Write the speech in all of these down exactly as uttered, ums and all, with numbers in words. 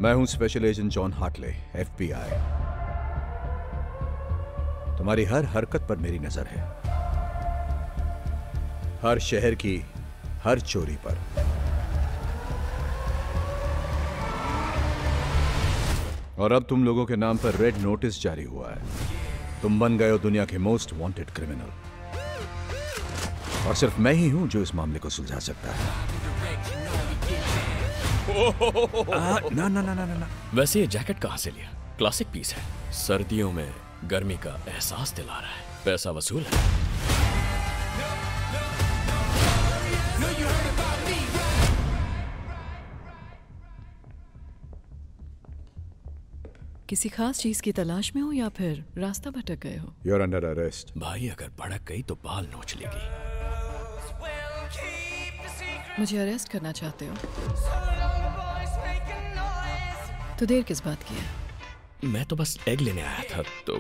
मैं हूं special agent John Hartley, FBI. तुम्हारी हर हरकत पर मेरी नजर है, हर शहर की हर चोरी पर। और अब तुम लोगों के नाम पर रेड नोटिस जारी हुआ है। तुम बन गए हो दुनिया के मोस्ट वांटेड क्रिमिनल, और सिर्फ मैं ही हूं जो इस मामले को सुलझा सकता है। आ, ना ना ना ना ना वैसे ये जैकेट कहाँ से लिया? क्लासिक पीस है, सर्दियों में गर्मी का एहसास दिला रहा है। पैसा वसूल है। किसी खास चीज की तलाश में हो या फिर रास्ता भटक गए हो? You are under arrest. भाई अगर भड़क गई तो बाल नोच लेगी। मुझे अरेस्ट करना चाहते हो तो देर किस बात की है? मैं तो बस एग लेने आया था तो।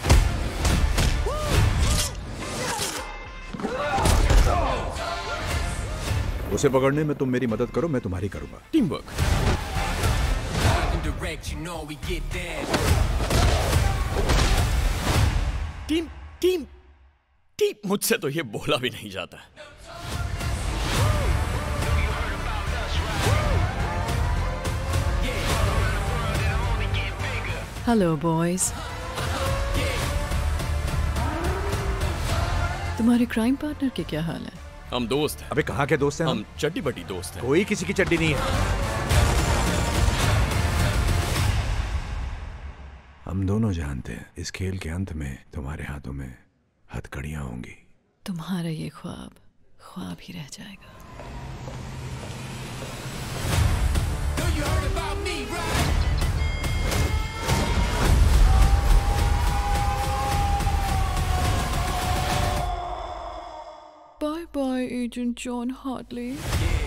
उसे पकड़ने में तुम मेरी मदद करो, मैं तुम्हारी करूंगा। Team work. Team team team मुझसे तो ये बोला भी नहीं जाता। हेलो बॉयज, तुम्हारे क्राइम पार्टनर के क्या हाल है? हम दोस्त हैं। अबे कहाँ के दोस्त हैं? हम चड्डी बड्डी दोस्त हैं। कोई किसी की चड्डी नहीं है। हम दोनों जानते हैं इस खेल के अंत में तुम्हारे हाथों में हथकड़ियां होंगी। तुम्हारा ये ख्वाब ख्वाब ही रह जाएगा। Bye bye, Agent John Hartley.